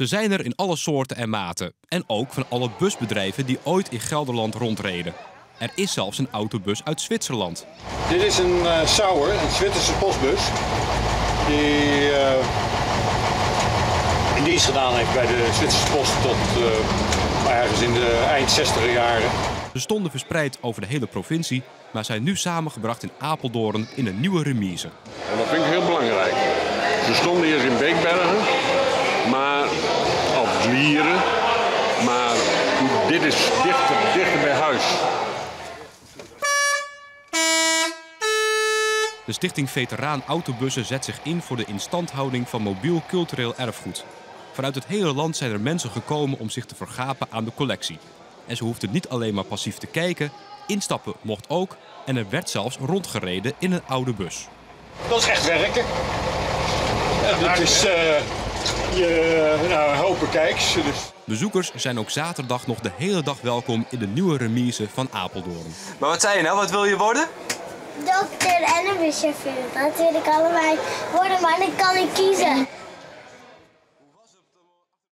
Ze zijn er in alle soorten en maten. En ook van alle busbedrijven die ooit in Gelderland rondreden. Er is zelfs een autobus uit Zwitserland. Dit is een Sauer, een Zwitserse postbus. Die in dienst gedaan heeft bij de Zwitserse Post tot ergens in de eind 60er jaren. Ze stonden verspreid over de hele provincie, maar zijn nu samengebracht in Apeldoorn in een nieuwe remise. En dat vind ik heel belangrijk. Ze stonden eerst in Beekbergen, maar als Lieren, maar dit is dichter bij huis. De stichting Veteraan Autobussen zet zich in voor de instandhouding van mobiel cultureel erfgoed. Vanuit het hele land zijn er mensen gekomen om zich te vergapen aan de collectie. En ze hoefden niet alleen maar passief te kijken, instappen mocht ook en er werd zelfs rondgereden in een oude bus. Dat is echt werken. En dit is een hoop bekijks. Dus. Bezoekers zijn ook zaterdag nog de hele dag welkom in de nieuwe remise van Apeldoorn. Maar wat zei je nou? Wat wil je worden? Dokter en een buschauffeur. Dat wil ik allebei worden, maar dan kan ik kiezen.